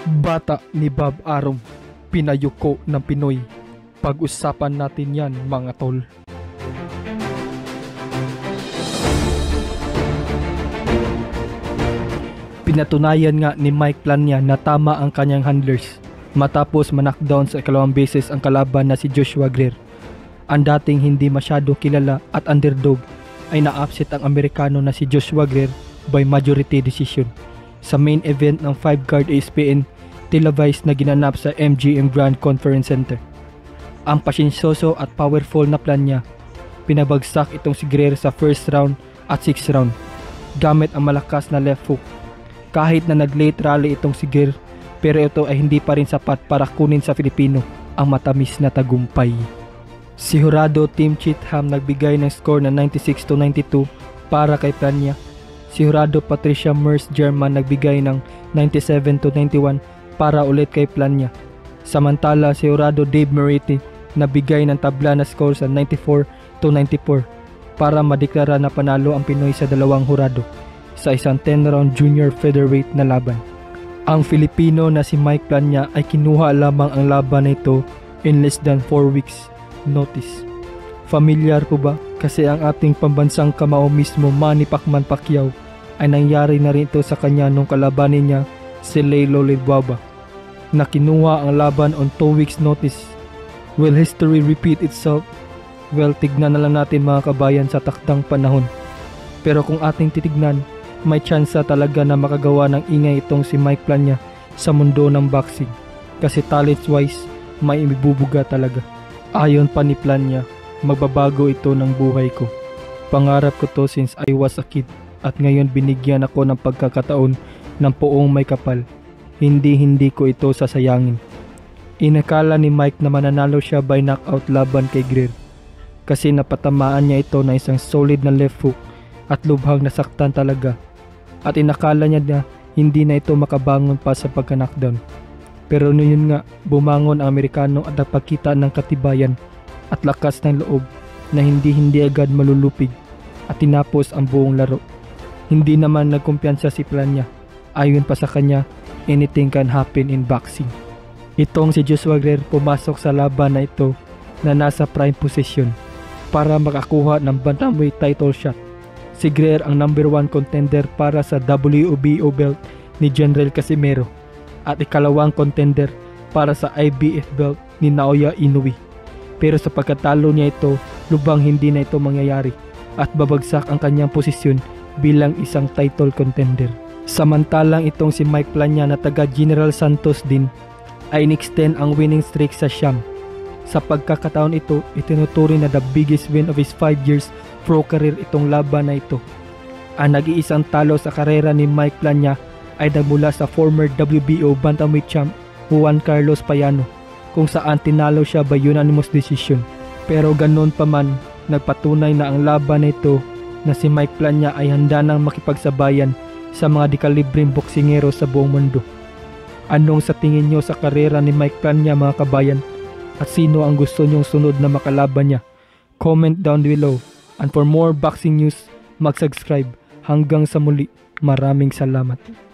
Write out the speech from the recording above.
Bata ni Bob Arum, pinayuko ng Pinoy. Pag-usapan natin yan mga tol. Pinatunayan nga ni Mike Plania na tama ang kanyang handlers matapos ma-knockdown sa ikalawang beses ang kalaban na si Joshua Greer. Ang dating hindi masyado kilala at underdog ay na-upset ang Amerikano na si Joshua Greer by majority decision sa main event ng 5-card ESPN televised na ginanap sa MGM Grand Conference Center. Ang pasyensyoso at powerful na plan niya, pinabagsak itong si Greer sa first round at 6th round gamit ang malakas na left hook. Kahit na nag-late rally itong si Greer, pero ito ay hindi pa rin sapat para kunin sa Filipino ang matamis na tagumpay. Si Jurado Tim Cheatham nagbigay ng score na 96-92 para kay Plania. Si Jurado Patricia Merce German nagbigay ng 97-91 para ulit kay Plania. Samantala si Jurado Dave Meriti nabigay ng tabla na score sa 94-94 para madeklara na panalo ang Pinoy sa dalawang hurado sa isang 10-round junior featherweight na laban. Ang Filipino na si Mike Plania ay kinuha lamang ang laban na ito in less than 4 weeks notice. Familiar po ba? Kasi ang ating pambansang kamao mismo Manny Pacman Pacquiao ay nangyari na rin ito sa kanya nung kalabanin niya si Laylo Lidwaba na kinuha ang laban on 2 weeks notice. Will history repeat itself? Well, tignan na lang natin mga kabayan sa takdang panahon. Pero kung ating titignan, may tsansa talaga na makagawa ng ingay itong si Mike Plania sa mundo ng boxing. Kasi talents wise, may ibibubuga talaga. Ayon pa ni Plania, magbabago ito ng buhay ko. Pangarap ko to since I was a kid at ngayon binigyan ako ng pagkakataon ng poong may kapal. Hindi ko ito sasayangin. Inakala ni Mike na mananalo siya by knockout laban kay Greer kasi napatamaan niya ito na isang solid na left hook at lubhang nasaktan talaga. At inakala niya na hindi na ito makabangon pa sa pagka-knockdown. Pero yun nga, bumangon ang Amerikano at napakita ng katibayan at lakas ng loob na hindi agad malulupig at tinapos ang buong laro. Hindi naman nagkumpiyansa si Plania. Ayon pa sa kanya, anything can happen in boxing. Itong si Joshua Greer pumasok sa laban na ito na nasa prime position para makakuha ng bantamweight title shot. Si Greer ang number 1 contender para sa WBO belt ni General Casimero at ikalawang contender para sa IBF belt ni Naoya Inoue. Pero sa pagkatalo niya ito, lubang hindi na ito mangyayari at babagsak ang kanyang posisyon bilang isang title contender. Samantalang itong si Mike Plania na taga General Santos din ay in-extend ang winning streak sa siyam. Sa pagkakataon ito, itinuturing na the biggest win of his 5 years pro career itong laban na ito. Ang nag-iisang talo sa karera ni Mike Plania ay nagmula sa former WBO bantamweight champ Juan Carlos Payano kung saan tinalo siya by unanimous decision. Pero ganun pa man, nagpatunay na ang laban na ito na si Mike Plania ay handa nang makipagsabayan sa mga dekalibreng boksingero sa buong mundo. Anong sa tingin nyo sa karera ni Mike Plania mga kabayan? At sino ang gusto nyong sunod na makalaban niya? Comment down below. And for more boxing news, mag-subscribe. Hanggang sa muli, maraming salamat.